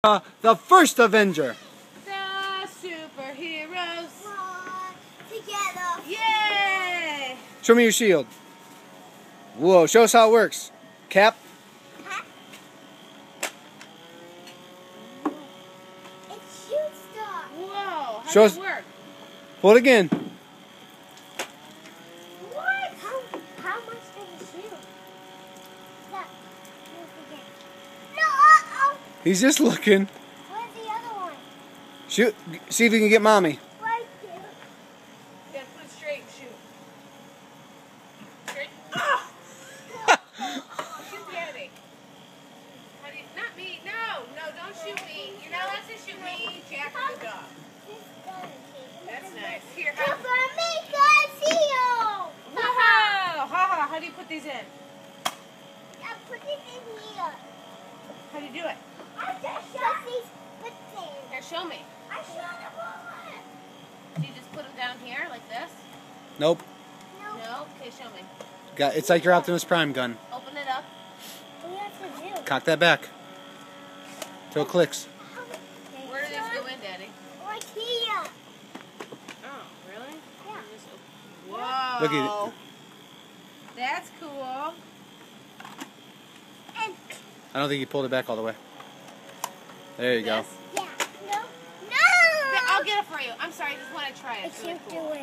The first Avenger. The superheroes. Together. Yay! Show me your shield. Whoa, show us how it works. Cap. It's shoot stuff. Whoa, how Show does us. it work? Pull it again. What? How much does it shoot? Look. No, He's just looking. Where's the other one? Shoot. See if you can get mommy. Right there. Yeah, put it straight and shoot. Straight. Oh! Shoot Daddy. How do you, not me. No, don't shoot me. You're not allowed to shoot me, Jack the dog. That's nice. Here, Good for me, Garcia. Wow! How do you put these in? I put it in here. How do you do it? I just shot these with them. Here, show me. I shot them all. Do you just put them down here like this? Nope. No? Okay, show me. It's like your Optimus Prime gun. Open it up. What do you have to do? Cock that back. Till it clicks. Where do these go in, Daddy? Right here. Oh, really? Yeah. Whoa. Look at it. That's cool. And I don't think you pulled it back all the way. There you go. This? yeah. No. No. I'll get it for you. I'm sorry, I just want to try it. I It's really can't cool. do it.